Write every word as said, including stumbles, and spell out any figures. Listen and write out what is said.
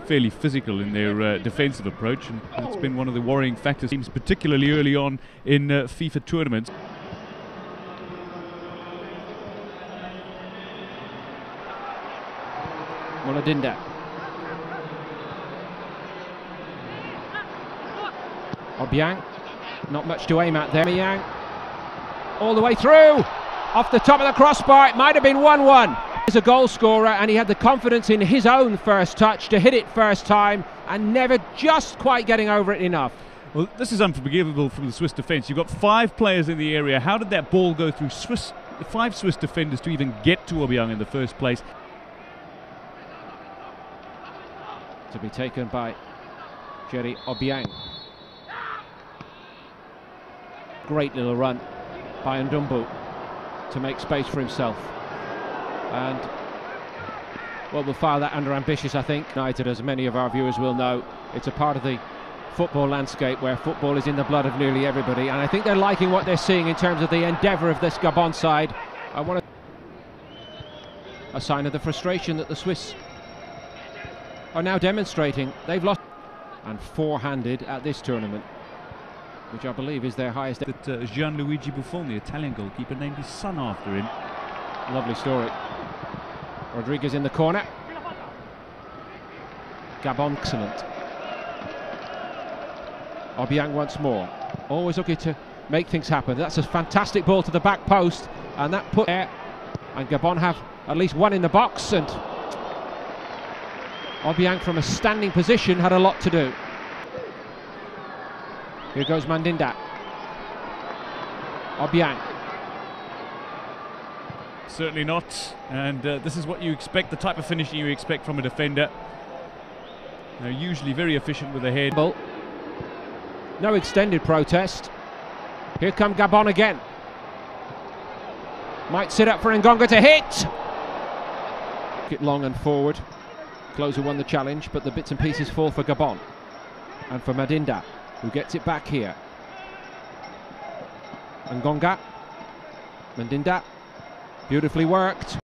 fairly physical in their uh, defensive approach, and it's been one of the worrying factors, particularly early on in uh, FIFA tournaments. Muladinda. Obiang, not much to aim at there. Obiang, all the way through, off the top of the crossbar. It might have been one one. He's a goal scorer, and he had the confidence in his own first touch to hit it first time, and never just quite getting over it enough. Well, this is unforgivable from the Swiss defence. You've got five players in the area. How did that ball go through Swiss, five Swiss defenders to even get to Obiang in the first place? To be taken by Jerry Obiang. Great little run by Ndumbu to make space for himself. And, well, we'll file that under ambitious, I think. United, as many of our viewers will know, it's a part of the football landscape where football is in the blood of nearly everybody, and I think they're liking what they're seeing in terms of the endeavour of this Gabon side. I want to... a sign of the frustration that the Swiss are now demonstrating. They've lost and four-handed at this tournament, which I believe is their highest. That uh, Gianluigi Buffon, the Italian goalkeeper, named his son after him. Lovely story. Rodriguez in the corner. Gabon excellent. Obiang once more, always looking to make things happen. That's a fantastic ball to the back post, and that put there, and Gabon have at least one in the box, and Obiang from a standing position had a lot to do. Here goes Mandinda. Obiang. Certainly not, and uh, this is what you expect, the type of finishing you expect from a defender. They're usually very efficient with the head. No extended protest. Here come Gabon again. Might sit up for Ngonga to hit. Get long and forward. Closer won the challenge, but the bits and pieces fall for Gabon. And for Mandinda, who gets it back here. Ngonga. Mandinda. Beautifully worked.